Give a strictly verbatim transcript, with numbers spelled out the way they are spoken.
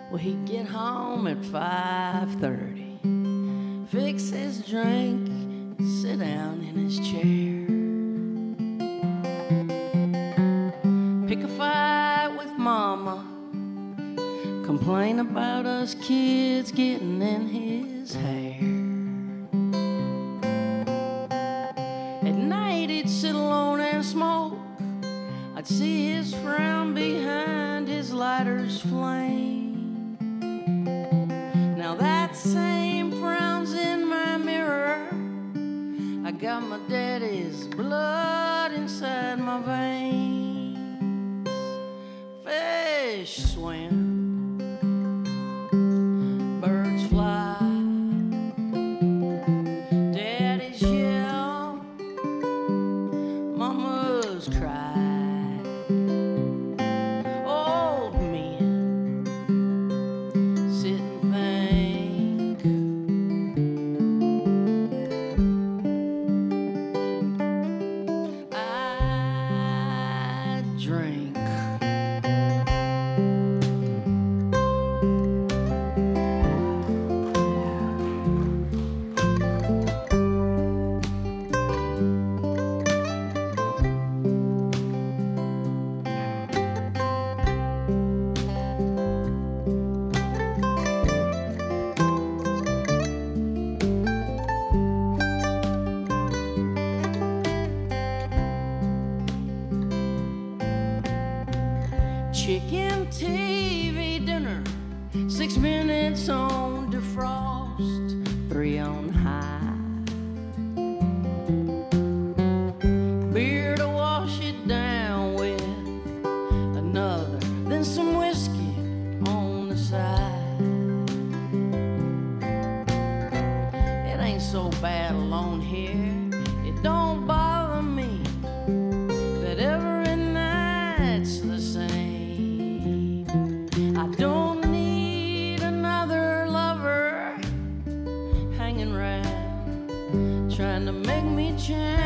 Well, he'd get home at five thirty, fix his drink, sit down in his chair, pick a fight with mama, complain about us kids getting in his hair. At night he'd sit alone and smoke. I'd see his frown behind his lighter's flame. Now that same frown's in my mirror. I got my daddy's blood inside my veins. Fish swim, birds fly, daddies yell, mamas cry. Old men sit and think. I drink. Chicken T V dinner, six minutes on defrost, three on high. Beer to wash it down with, another, then some whiskey on the side. It ain't so bad alone here, it don't bother me that every night's the same. I don't need another lover hanging round trying to make me change.